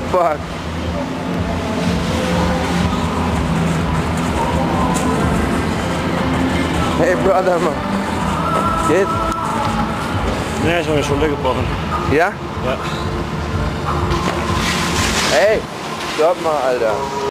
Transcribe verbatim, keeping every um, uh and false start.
fuck? Hey Brother, Mann. Geht? Ja, ich habe meine Schulter gebrochen. Ja? Ja. Hey, stopp mal, Alter.